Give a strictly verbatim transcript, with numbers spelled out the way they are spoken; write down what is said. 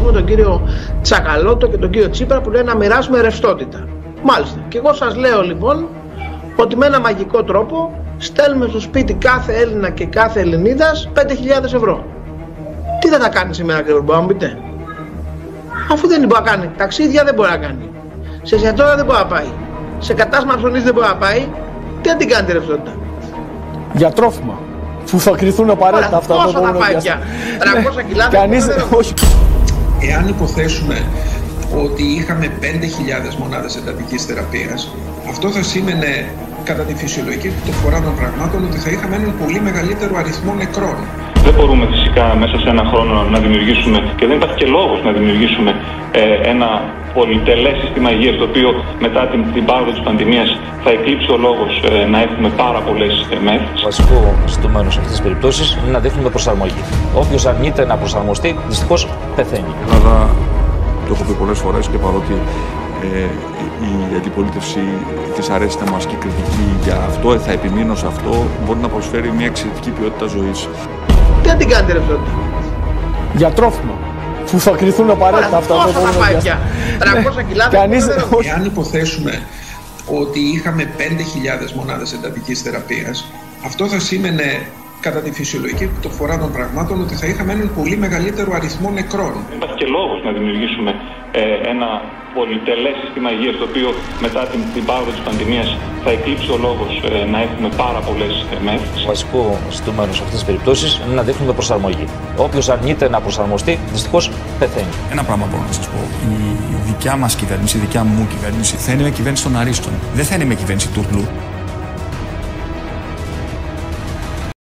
ακούσουμε τον κύριο Τσακαλώτο και τον κύριο Τσίπρα που λένε να μοιράσουμε ρευστότητα. Μάλιστα. Και εγώ σας λέω λοιπόν ότι με ένα μαγικό τρόπο στέλνουμε στο σπίτι κάθε Έλληνα και κάθε Ελληνίδας πέντε χιλιάδες ευρώ. Τι θα τα κάνει σήμερα, κύριε Μπορείτε να μου πείτε? Αφού δεν μπορεί να κάνει ταξίδια, δεν μπορεί να κάνει. Σε εστιατόρια δεν μπορεί να πάει. Σε κατάστημα ψωνής δεν μπορεί να πάει. Τι να την κάνει τη ρευστότητα? Για τρόφιμα. Που θα κρυθούν απαραίτητα αυτά. Πόσο θα πάει πια? τριακόσια κιλά. Κανείς δεν... Όχι. Εάν υποθέσουμε ότι είχαμε πέντε χιλιάδες μονάδες εντατικής θεραπείας, αυτό θα σήμαινε κατά τη φυσιολογική του φορά των πραγμάτων ότι θα είχαμε έναν πολύ μεγαλύτερο αριθμό νεκρών. Δεν μπορούμε φυσικά μέσα σε ένα χρόνο να δημιουργήσουμε, και δεν υπάρχει και λόγος να δημιουργήσουμε ε, ένα πολυτελές σύστημα υγείας, το οποίο μετά την, την πάροδο της πανδημίας θα εκλείψει ο λόγος ε, να έχουμε πάρα πολλές ε, μεθ. Βασικό ζητούμενο σε αυτές τις περιπτώσεις είναι να δείχνουμε προσαρμογή. Όποιος αρνείται να προσαρμοστεί, δυστυχώς πεθαίνει. Η Ελλάδα, το έχω πει πολλές φορές και παρότι ε, η αντιπολίτευση της αρέσει να μας και κριτική για αυτό, θα επιμείνω σε αυτό, μπορεί να προσφέρει μια εξαιρετική ποιότητα ζωής. Τι να την κάνετε ρευστότητα? Για τρόφιμα. Που θα κρυθούν απαραίτητα αυτά. Πόσο θα πάει πια? τριακόσια κιλά. Κανείς... Εάν υποθέσουμε ότι είχαμε πέντε χιλιάδες μονάδες εντατικής θεραπείας, αυτό θα σήμαινε κατά τη φυσιολογική του φορά των πραγμάτων ότι θα είχαμε έναν πολύ μεγαλύτερο αριθμό νεκρών. Δεν υπάρχει και λόγος να δημιουργήσουμε ε, ένα πολυτελές σύστημα υγείας, το οποίο μετά την, την πάροδο της πανδημίας θα εκλείψει ο λόγος ε, να έχουμε πάρα πολλές ε, μεθ. Βασικό ζητούμενο σε αυτές τις περιπτώσεις είναι να δείχνουμε προσαρμογή. Όποιος αρνείται να προσαρμοστεί, δυστυχώς πεθαίνει. Ένα πράγμα μπορώ να σας πω. Η δικιά μας κυβέρνηση, η δικιά μου κυβέρνηση θα είναι με κυβέρνηση των αρίστων. Δεν θα είναι με κυβέρνηση τουρλού.